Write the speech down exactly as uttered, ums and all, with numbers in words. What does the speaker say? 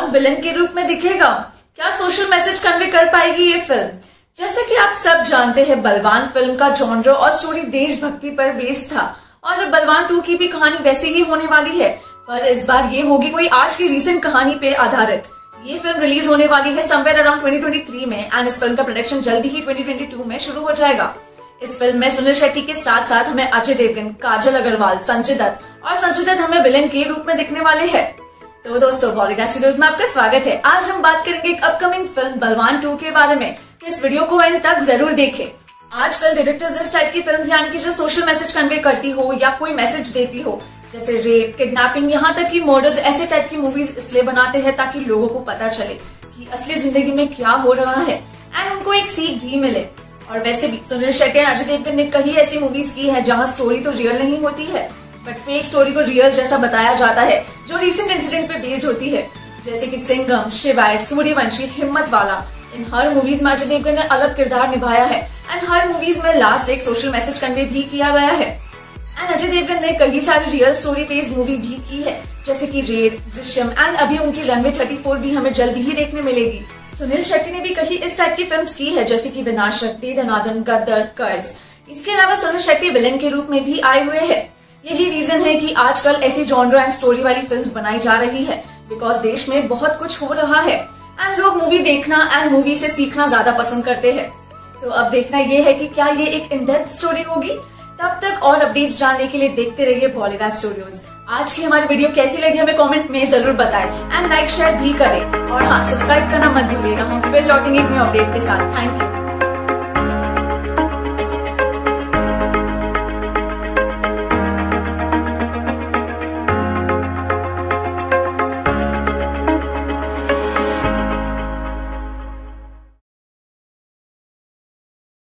कौन विलन के रूप में दिखेगा? क्या सोशल मैसेज कन्वे कर पाएगी ये फिल्म? जैसे कि आप सब जानते हैं, बलवान फिल्म का जॉनर और स्टोरी देशभक्ति पर बेस्ड था और बलवान टू की भी कहानी वैसी ही होने वाली है, पर इस बार ये होगी कोई आज की रीसेंट कहानी पे आधारित। ये फिल्म रिलीज होने वाली है somewhere around twenty twenty three में एंड इस फिल्म का प्रोडक्शन जल्दी ही ट्वेंटी ट्वेंटी टू में शुरू हो जाएगा। इस फिल्म में सुनील शेट्टी के साथ साथ हमें अजय देवगन, काजल अग्रवाल, संजय दत्त और संजय दत्त हमें विलेन के रूप में दिखने वाले हैं। तो दोस्तों, बॉलीवुड स्टूडियोज में आपका स्वागत है। आज हम बात करेंगे एक अपकमिंग फिल्म बलवान टू के बारे में, तो इस वीडियो को एंड तक जरूर देखें। आजकल डायरेक्टर्स इस टाइप की फिल्म्स यानी कि जो सोशल मैसेज कन्वे करती हो या कोई मैसेज देती हो, जैसे रेप, किडनैपिंग, यहाँ तक कि मर्डर्स, ऐसे टाइप की मूवीज इसलिए बनाते हैं ताकि लोगों को पता चले कि असली जिंदगी में क्या हो रहा है एंड उनको एक सीख भी मिले। और वैसे भी सुनील शेट्टी और अजय देवगन ने कई ऐसी मूवीज की है जहाँ स्टोरी तो रियल नहीं होती है बट फेक स्टोरी को रियल जैसा बताया जाता है, जो रिसेंट इंसिडेंट पे बेस्ड होती है, जैसे कि सिंघम, शिवाय, सूर्यवंशी, हिम्मत वाला। इन हर मूवीज में अजय देवगन ने अलग किरदार निभाया है एंड हर मूवीज में लास्ट एक सोशल मैसेज कन्वे भी किया गया है। एंड अजय देवगन ने कई सारी रियल स्टोरी बेस्ड मूवी भी की है, जैसे कि रेड, दृश्यम एंड अभी उनकी रनवे थर्टी फोर भी हमें जल्दी ही देखने मिलेगी। सुनील शेट्टी ने भी कई इस टाइप की फिल्म्स की है, जैसे कि विनाशक, दे दनादन, गदर, कर्ज। इसके अलावा सुनील शेट्टी विलेन के रूप में भी आए हुए हैं। यही रीजन है कि आजकल ऐसी जॉनर एंड स्टोरी वाली फिल्म्स बनाई जा रही है, बिकॉज देश में बहुत कुछ हो रहा है एंड लोग मूवी देखना एंड मूवी से सीखना ज्यादा पसंद करते हैं। तो अब देखना ये है कि क्या ये एक इन डेप्थ स्टोरी होगी। तब तक और अपडेट्स जानने के लिए देखते रहिए बॉलीवुड स्टूडियोज। आज की हमारी वीडियो कैसी लगी हमें कमेंट में जरूर बताएं एंड लाइक शेयर भी करें और हाँ, सब्सक्राइब करना मत भूलिएगा। हम फिर लौटेंगे एक न्यू अपडेट के साथ। Thank you.